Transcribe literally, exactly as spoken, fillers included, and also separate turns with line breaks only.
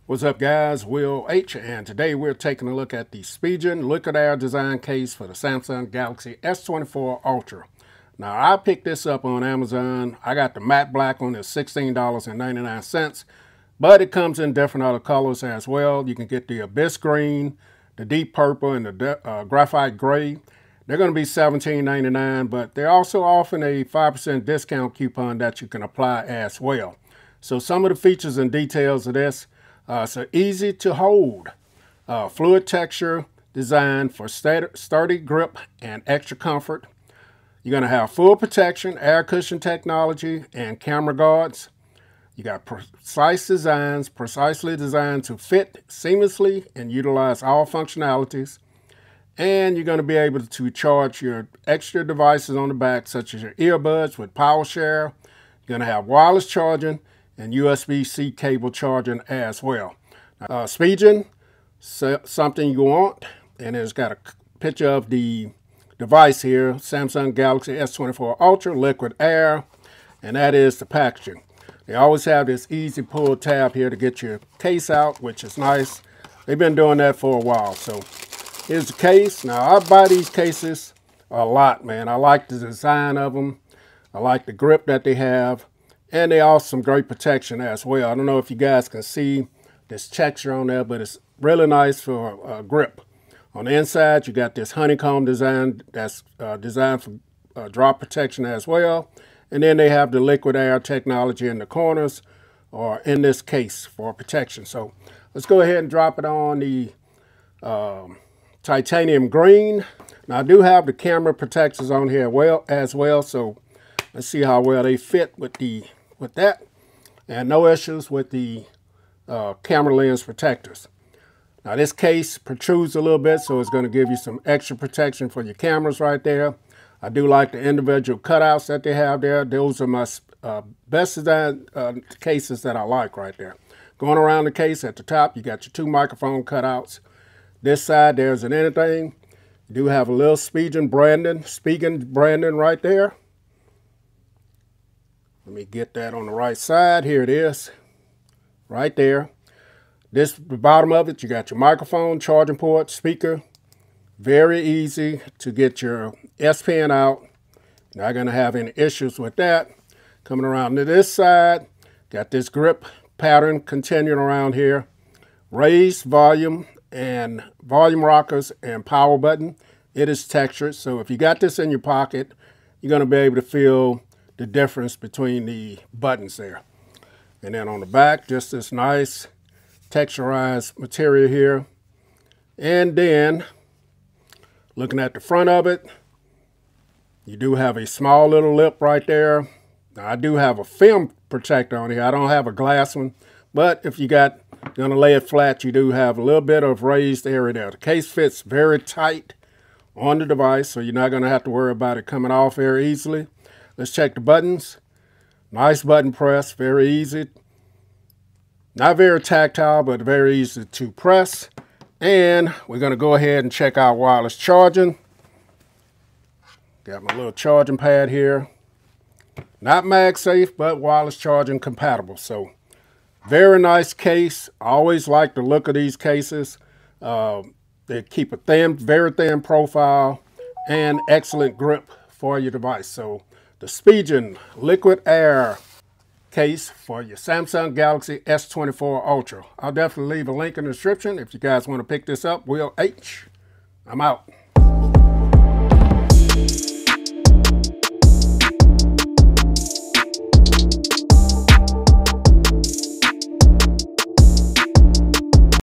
What's up, guys? Will H, and today we're taking a look at the Spigen Liquid Air design case for the Samsung Galaxy S twenty-four Ultra. Now, I picked this up on Amazon. I got the matte black one at sixteen ninety-nine, but it comes in different other colors as well. You can get the abyss green, the deep purple, and the uh, graphite gray. They're going to be seventeen ninety-nine, but they're also offering a five percent discount coupon that you can apply as well. So some of the features and details of this. Uh, it's an easy to hold uh, fluid texture designed for sturdy grip and extra comfort. You're going to have full protection, air cushion technology, and camera guards. You got precise designs, precisely designed to fit seamlessly and utilize all functionalities. And you're going to be able to charge your extra devices on the back, such as your earbuds with power share. You're going to have wireless charging and U S B C cable charging as well. Uh, Spigen, something you want, and it's got a picture of the device here, Samsung Galaxy S twenty-four Ultra Liquid Air, and that is the packaging. They always have this easy pull tab here to get your case out, which is nice. They've been doing that for a while. So here's the case. Now, I buy these cases a lot, man. I like the design of them. I like the grip that they have. And they also some great protection as well. I don't know if you guys can see this texture on there, but it's really nice for uh, grip. On the inside, you got this honeycomb design that's uh, designed for uh, drop protection as well. And then they have the liquid air technology in the corners or in this case for protection. So let's go ahead and drop it on the um, titanium green. Now, I do have the camera protectors on here well as well. So let's see how well they fit with the with that, and no issues with the uh, camera lens protectors. Now, this case protrudes a little bit, so it's going to give you some extra protection for your cameras right there. I do like the individual cutouts that they have there. Those are my uh, best design uh, cases that I like right there. Going around the case at the top, you got your two microphone cutouts. This side, there isn't anything. You do have a little Spigen branding, Spigen branding right there. Let me get that on the right side. Here it is, right there. This, the bottom of it, you got your microphone, charging port, speaker. Very easy to get your S Pen out. Not going to have any issues with that. Coming around to this side, got this grip pattern continuing around here. Raised volume and volume rockers and power button. It is textured, so if you got this in your pocket, you're going to be able to feel the difference between the buttons there. And then on the back, just this nice texturized material here. And then looking at the front of it, you do have a small little lip right there. Now, I do have a film protector on here. I don't have a glass one, but if you got gonna lay it flat, you do have a little bit of raised area there. The case fits very tight on the device, so you're not gonna have to worry about it coming off very easily. Let's check the buttons. Nice button press, very easy. Not very tactile, but very easy to press. And we're going to go ahead and check out wireless charging. Got my little charging pad here. Not MagSafe, but wireless charging compatible. So very nice case. I always like the look of these cases. Uh, they keep a thin, very thin profile and excellent grip for your device. So the Spigen Liquid Air case for your Samsung Galaxy S twenty-four Ultra. I'll definitely leave a link in the description if you guys want to pick this up. Will H, I'm out.